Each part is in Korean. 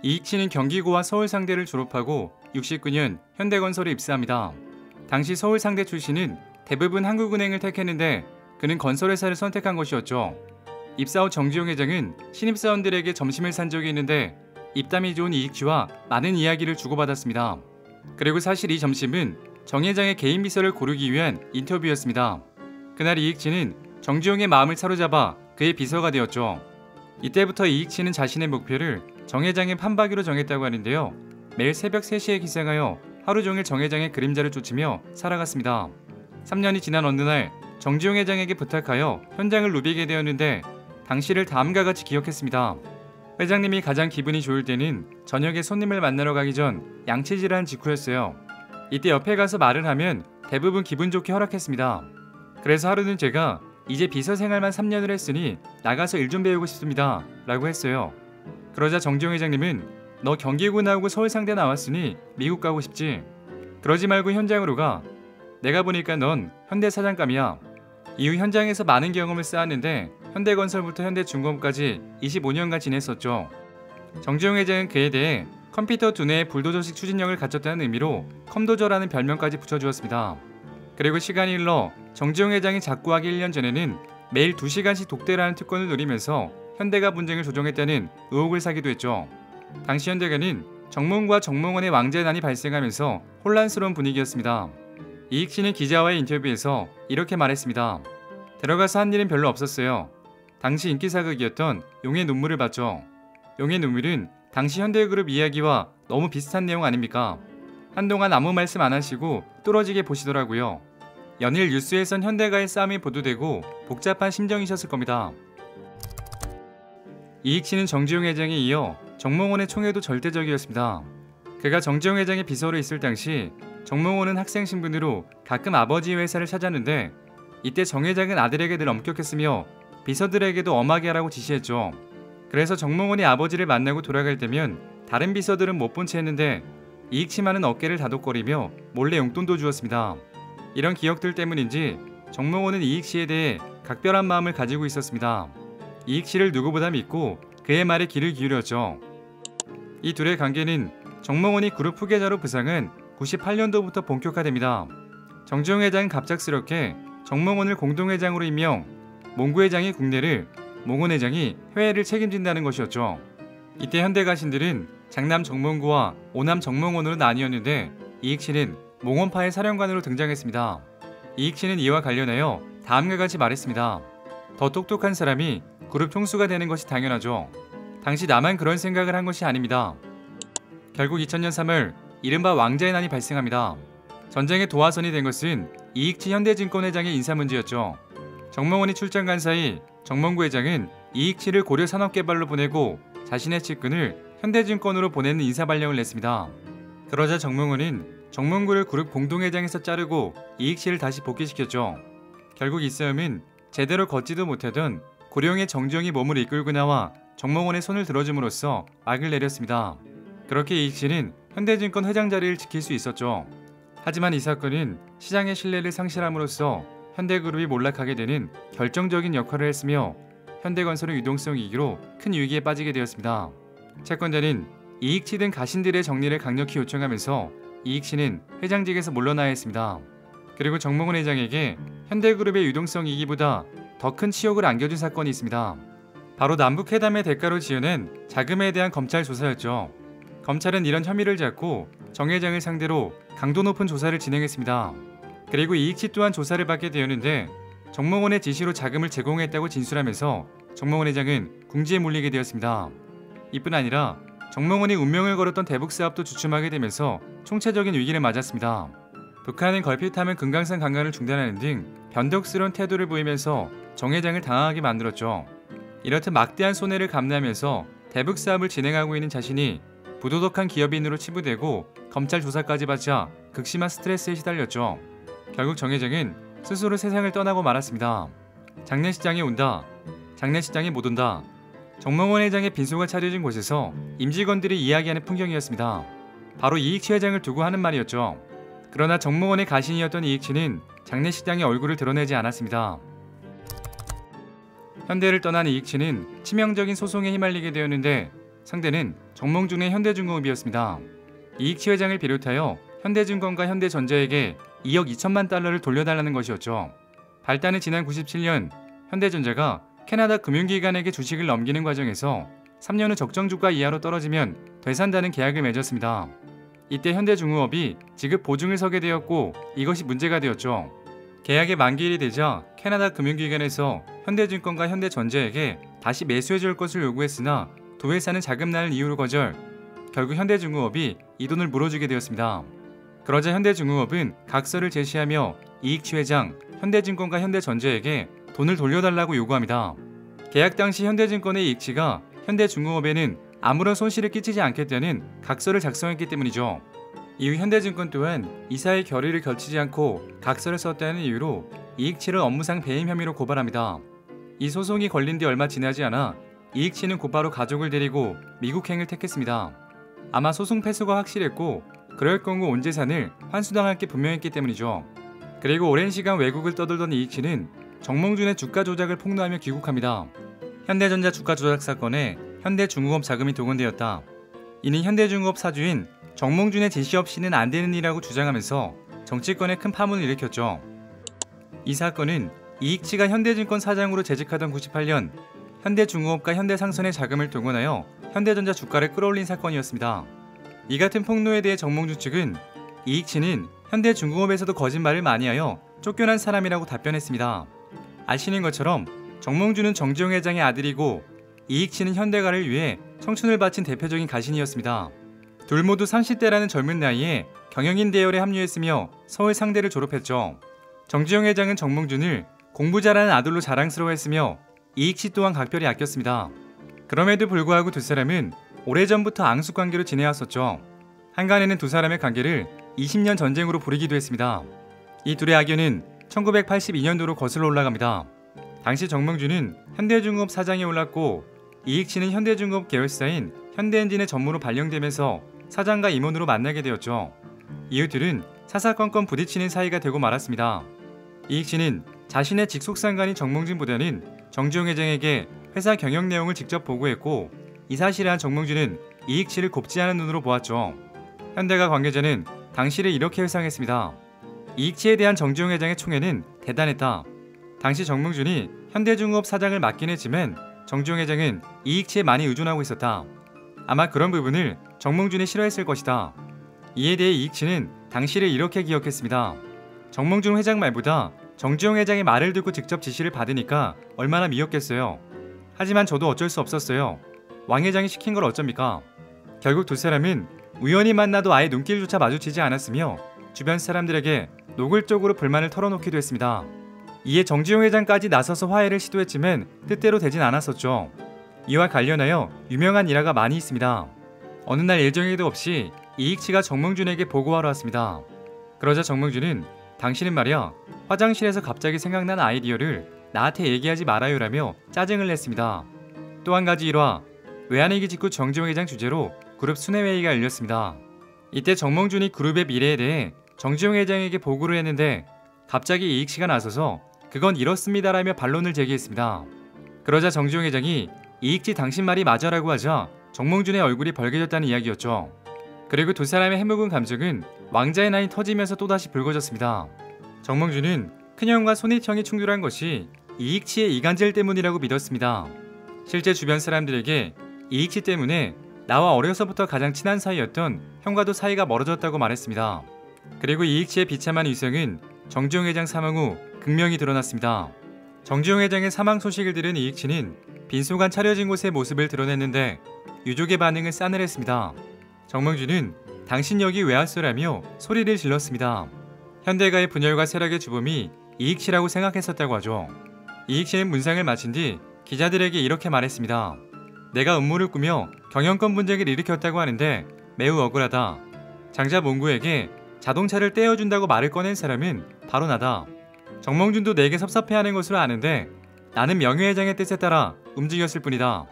이익치는 경기고와 서울상대를 졸업하고 69년 현대건설에 입사합니다. 당시 서울상대 출신은 대부분 한국은행을 택했는데 그는 건설회사를 선택한 것이었죠. 입사 후 정지용 회장은 신입사원들에게 점심을 산 적이 있는데 입담이 좋은 이익치와 많은 이야기를 주고받았습니다. 그리고 사실 이 점심은 정 회장의 개인 비서를 고르기 위한 인터뷰였습니다. 그날 이익치는 정지용의 마음을 사로잡아 그의 비서가 되었죠. 이때부터 이익치는 자신의 목표를 정 회장의 판박이로 정했다고 하는데요. 매일 새벽 3시에 기상하여 하루 종일 정 회장의 그림자를 쫓으며 살아갔습니다. 3년이 지난 어느 날 정지용 회장에게 부탁하여 현장을 누비게 되었는데 당시를 다음과 같이 기억했습니다. 회장님이 가장 기분이 좋을 때는 저녁에 손님을 만나러 가기 전 양치질을 한 직후였어요. 이때 옆에 가서 말을 하면 대부분 기분 좋게 허락했습니다. 그래서 하루는 제가 이제 비서 생활만 3년을 했으니 나가서 일 좀 배우고 싶습니다 라고 했어요. 그러자 정지용 회장님은 너 경기고 나오고 서울상대 나왔으니 미국 가고 싶지? 그러지 말고 현장으로 가. 내가 보니까 넌 현대사장감이야. 이후 현장에서 많은 경험을 쌓았는데 현대건설부터 현대중공업까지 25년간 지냈었죠. 정지용 회장은 그에 대해 컴퓨터 두뇌의 불도저식 추진력을 갖췄다는 의미로 컴도저라는 별명까지 붙여주었습니다. 그리고 시간이 흘러 정지용 회장이 작고하기 1년 전에는 매일 2시간씩 독대라는 특권을 누리면서 현대가 분쟁을 조정했다는 의혹을 사기도 했죠. 당시 현대가는 정몽과 정몽원의 왕제난이 발생하면서 혼란스러운 분위기였습니다. 이익치는 기자와의 인터뷰에서 이렇게 말했습니다. 들어가서 한 일은 별로 없었어요. 당시 인기사극이었던 용의 눈물을 봤죠. 용의 눈물은 당시 현대그룹 이야기와 너무 비슷한 내용 아닙니까? 한동안 아무 말씀 안 하시고 뚫어지게 보시더라고요. 연일 뉴스에선 현대가의 싸움이 보도되고 복잡한 심정이셨을 겁니다. 이익치는 정지용 회장에 이어 정몽원의 총애도 절대적이었습니다. 그가 정지용 회장의 비서로 있을 당시 정몽원은 학생 신분으로 가끔 아버지의 회사를 찾았는데 이때 정 회장은 아들에게 늘 엄격했으며 비서들에게도 엄하게 하라고 지시했죠. 그래서 정몽원이 아버지를 만나고 돌아갈 때면 다른 비서들은 못 본 채 했는데 이익치만은 어깨를 다독거리며 몰래 용돈도 주었습니다. 이런 기억들 때문인지 정몽원은 이익치에 대해 각별한 마음을 가지고 있었습니다. 이익치를 누구보다 믿고 그의 말에 귀를 기울였죠. 이 둘의 관계는 정몽원이 그룹 후계자로 부상한 98년도부터 본격화됩니다. 정지용 회장은 갑작스럽게 정몽원을 공동회장으로 임명, 몽구 회장이 국내를, 몽원 회장이 해외를 책임진다는 것이었죠. 이때 현대 가신들은 장남 정몽구와 오남 정몽원으로 나뉘었는데 이익치는 몽원파의 사령관으로 등장했습니다. 이익치는 이와 관련하여 다음과 같이 말했습니다. 더 똑똑한 사람이 그룹 총수가 되는 것이 당연하죠. 당시 나만 그런 생각을 한 것이 아닙니다. 결국 2000년 3월 이른바 왕자의 난이 발생합니다. 전쟁의 도화선이 된 것은 이익치 현대증권 회장의 인사 문제였죠. 정몽원이 출장 간 사이 정몽구 회장은 이익치를 고려산업개발로 보내고 자신의 측근을 현대증권으로 보내는 인사 발령을 냈습니다. 그러자 정몽원은 정몽구를 그룹 공동회장에서 자르고 이익치를 다시 복귀시켰죠. 결국 이 싸움은 제대로 걷지도 못하던 고령의 정지용이 몸을 이끌고 나와 정몽원의 손을 들어줌으로써 막을 내렸습니다. 그렇게 이익치는 현대증권 회장 자리를 지킬 수 있었죠. 하지만 이 사건은 시장의 신뢰를 상실함으로써 현대그룹이 몰락하게 되는 결정적인 역할을 했으며 현대건설의 유동성 위기로 큰 위기에 빠지게 되었습니다. 채권자는 이익치 등 가신들의 정리를 강력히 요청하면서 이익치는 회장직에서 물러나야 했습니다. 그리고 정몽원 회장에게 현대그룹의 유동성 위기보다 더 큰 치욕을 안겨준 사건이 있습니다. 바로 남북회담의 대가로 지어낸 자금에 대한 검찰 조사였죠. 검찰은 이런 혐의를 잡고 정 회장을 상대로 강도 높은 조사를 진행했습니다. 그리고 이익치 또한 조사를 받게 되었는데 정몽원의 지시로 자금을 제공했다고 진술하면서 정몽원 회장은 궁지에 몰리게 되었습니다. 이뿐 아니라 정몽원이 운명을 걸었던 대북사업도 주춤하게 되면서 총체적인 위기를 맞았습니다. 북한은 걸핏하면 금강산 강간을 중단하는 등 변덕스러운 태도를 보이면서 정 회장을 당황하게 만들었죠. 이렇듯 막대한 손해를 감내하면서 대북사업을 진행하고 있는 자신이 부도덕한 기업인으로 치부되고 검찰 조사까지 받자 극심한 스트레스에 시달렸죠. 결국 정 회장은 스스로 세상을 떠나고 말았습니다. 장례식장에 온다. 장례식장에 못 온다. 정몽원 회장의 빈소가 차려진 곳에서 임직원들이 이야기하는 풍경이었습니다. 바로 이익치 회장을 두고 하는 말이었죠. 그러나 정몽원의 가신이었던 이익치는 장례식장에 얼굴을 드러내지 않았습니다. 현대를 떠난 이익치는 치명적인 소송에 휘말리게 되었는데 상대는 정몽준의 현대중공업이었습니다. 이익치 회장을 비롯하여 현대증권과 현대전자에게 2억 2천만 달러를 돌려달라는 것이었죠. 발단은 지난 97년 현대전자가 캐나다 금융기관에게 주식을 넘기는 과정에서 3년 후 적정주가 이하로 떨어지면 되산다는 계약을 맺었습니다. 이때 현대중공업이 지급 보증을 서게 되었고 이것이 문제가 되었죠. 계약의 만기일이 되자 캐나다 금융기관에서 현대증권과 현대전자에게 다시 매수해줄 것을 요구했으나 두 회사는 자금난을 이유로 거절, 결국 현대중공업이 이 돈을 물어주게 되었습니다. 그러자 현대중공업은 각서를 제시하며 이익치 회장, 현대증권과 현대전자에게 돈을 돌려달라고 요구합니다. 계약 당시 현대증권의 이익치가 현대중공업에는 아무런 손실을 끼치지 않겠다는 각서를 작성했기 때문이죠. 이후 현대증권 또한 이사의 결의를 결치지 않고 각서를 썼다는 이유로 이익치를 업무상 배임 혐의로 고발합니다. 이 소송이 걸린 뒤 얼마 지나지 않아 이익치는 곧바로 가족을 데리고 미국행을 택했습니다. 아마 소송 패소가 확실했고 그럴 경우 온 재산을 환수당할 게 분명했기 때문이죠. 그리고 오랜 시간 외국을 떠돌던 이익치는 정몽준의 주가 조작을 폭로하며 귀국합니다. 현대전자 주가 조작 사건에 현대중공업 자금이 동원되었다. 이는 현대중공업 사주인 정몽준의 지시 없이는 안 되는 일이라고 주장하면서 정치권에 큰 파문을 일으켰죠. 이 사건은 이익치가 현대증권 사장으로 재직하던 98년 현대중공업과 현대상선의 자금을 동원하여 현대전자 주가를 끌어올린 사건이었습니다. 이 같은 폭로에 대해 정몽준 측은 이익치는 현대중공업에서도 거짓말을 많이 하여 쫓겨난 사람이라고 답변했습니다. 아시는 것처럼 정몽준은 정지용 회장의 아들이고 이익치는 현대가를 위해 청춘을 바친 대표적인 가신이었습니다. 둘 모두 30대라는 젊은 나이에 경영인 대열에 합류했으며 서울 상대를 졸업했죠. 정지용 회장은 정몽준을 공부 잘하는 아들로 자랑스러워했으며 이익치 또한 각별히 아꼈습니다. 그럼에도 불구하고 두 사람은 오래전부터 앙숙관계로 지내왔었죠. 한간에는 두 사람의 관계를 20년 전쟁으로 부르기도 했습니다. 이 둘의 악연은 1982년도로 거슬러 올라갑니다. 당시 정몽준은 현대중공업 사장에 올랐고 이익치는 현대중공업 계열사인 현대엔진의 전무로 발령되면서 사장과 임원으로 만나게 되었죠. 이후 둘은 사사건건 부딪히는 사이가 되고 말았습니다. 이익치는 자신의 직속 상관인 정몽준보다는 정지용 회장에게 회사 경영 내용을 직접 보고했고 이 사실을 한 정몽준은 이익치를 곱지 않은 눈으로 보았죠. 현대가 관계자는 당시를 이렇게 회상했습니다. 이익치에 대한 정지용 회장의 총애는 대단했다. 당시 정몽준이 현대중공업 사장을 맡긴 했지만 정지용 회장은 이익치에 많이 의존하고 있었다. 아마 그런 부분을 정몽준이 싫어했을 것이다. 이에 대해 이익치는 당시를 이렇게 기억했습니다. 정몽준 회장 말보다 정지용 회장의 말을 듣고 직접 지시를 받으니까 얼마나 미웠겠어요. 하지만 저도 어쩔 수 없었어요. 왕 회장이 시킨 걸 어쩝니까? 결국 두 사람은 우연히 만나도 아예 눈길조차 마주치지 않았으며 주변 사람들에게 노골적으로 불만을 털어놓기도 했습니다. 이에 정지용 회장까지 나서서 화해를 시도했지만 뜻대로 되진 않았었죠. 이와 관련하여 유명한 일화가 많이 있습니다. 어느 날 일정에도 없이 이익치가 정몽준에게 보고하러 왔습니다. 그러자 정몽준은 당신은 말이야 화장실에서 갑자기 생각난 아이디어를 나한테 얘기하지 말아요라며 짜증을 냈습니다. 또 한 가지 일화, 외환위기 직후 정지용 회장 주재로 그룹 순회회의가 열렸습니다. 이때 정몽준이 그룹의 미래에 대해 정지용 회장에게 보고를 했는데 갑자기 이익치가 나서서 그건 이렇습니다라며 반론을 제기했습니다. 그러자 정지용 회장이 이익치 당신 말이 맞아라고 하자 정몽준의 얼굴이 벌개졌다는 이야기였죠. 그리고 두 사람의 해묵은 감정은 왕자의 난이 터지면서 또다시 불거졌습니다. 정몽준은 큰형과 손희청이 충돌한 것이 이익치의 이간질 때문이라고 믿었습니다. 실제 주변 사람들에게 이익치 때문에 나와 어려서부터 가장 친한 사이였던 형과도 사이가 멀어졌다고 말했습니다. 그리고 이익치의 비참한 위상은 정지용 회장 사망 후 극명히 드러났습니다. 정지용 회장의 사망 소식을 들은 이익치는 빈소간 차려진 곳의 모습을 드러냈는데 유족의 반응은 싸늘했습니다. 정몽준은 당신 여기 왜 왔어라며 소리를 질렀습니다. 현대가의 분열과 세력의 주범이 이익치라고 생각했었다고 하죠. 이익치는 문상을 마친 뒤 기자들에게 이렇게 말했습니다. 내가 음모를 꾸며 경영권 분쟁을 일으켰다고 하는데 매우 억울하다. 장자 몽구에게 자동차를 떼어준다고 말을 꺼낸 사람은 바로 나다. 정몽준도 내게 섭섭해하는 것으로 아는데 나는 명예회장의 뜻에 따라 움직였을 뿐이다.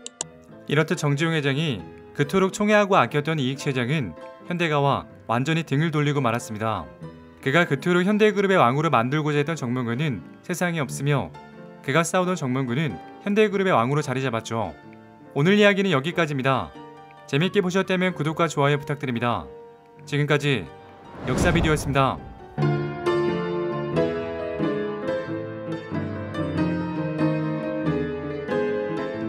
이렇듯 정지용 회장이 그토록 총애하고 아꼈던 이익치 회장은 현대가와 완전히 등을 돌리고 말았습니다. 그가 그토록 현대그룹의 왕으로 만들고자 했던 정몽구는 세상에 없으며 그가 싸우던 정몽구는 현대그룹의 왕으로 자리 잡았죠. 오늘 이야기는 여기까지입니다. 재밌게 보셨다면 구독과 좋아요 부탁드립니다. 지금까지 역사비디오였습니다.